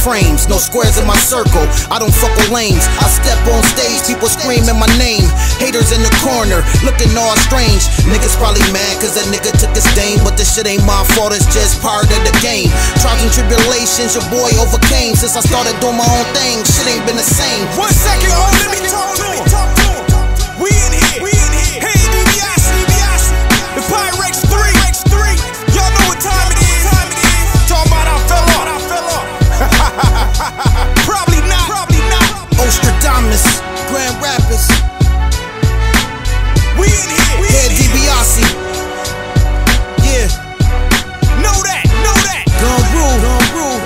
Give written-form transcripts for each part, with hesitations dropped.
frames, no squares in my circle. I don't fuck with lanes. I step on stage, people screaming my name. Haters in the corner, looking all strange. Niggas probably mad cause that nigga took his dame, but this shit ain't my fault, it's just part of the game. Trials and tribulations your boy overcame. Since I started doing my own thing, shit ain't been the same. 1 second, let me talk to him. We in here. Hey, DiBiase. The Pyrex 3. Y'all know what time it is. Talking about I fell off. Probably not. Ostradamus, Grand Rapids. We in here. Yeah, DiBiase. Yeah. Know that. Gun rule.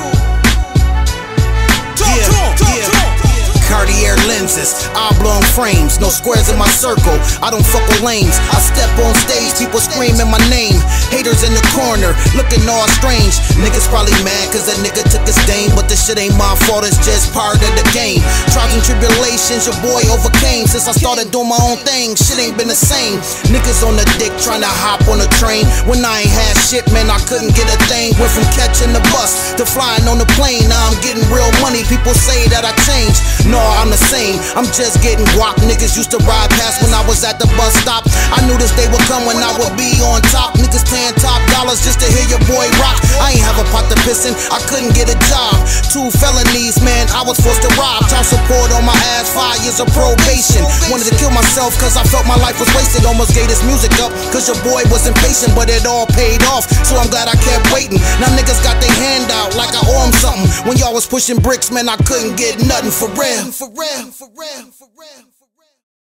Talk to him. Cartier lenses, oblong frames, no squares in my circle. I don't fuck with lanes. I step on stage, people screaming my name. Haters in the corner, looking all strange. Niggas probably mad cause that nigga took his dame, but this shit ain't my fault, it's just part of the game. Trials and tribulations your boy overcame. Since I started doing my own thing, shit ain't been the same. Niggas on the dick trying to hop on a train. When I ain't had shit, man, I couldn't get a thing. Went from catching the bus to flying on the plane. Now I'm getting real money, people say that I changed. No, I'm the same, I'm just getting guap. Niggas used to ride past when I was at the bus stop. I knew this day would come when I would be on top. Niggas paying top dollars just to hear your boy rock. I ain't have a pot to piss in, I couldn't get a job. 2 felonies, man, I was forced to rob. Child support on my ass, 5 years of probation. Wanted to kill myself cause I felt my life was wasted. Almost gave this music up cause your boy was impatient, but it all paid off, so I'm glad I kept waiting. Now niggas got their hand out like I owe them something. When y'all was pushing bricks, man, I couldn't get nothing for real.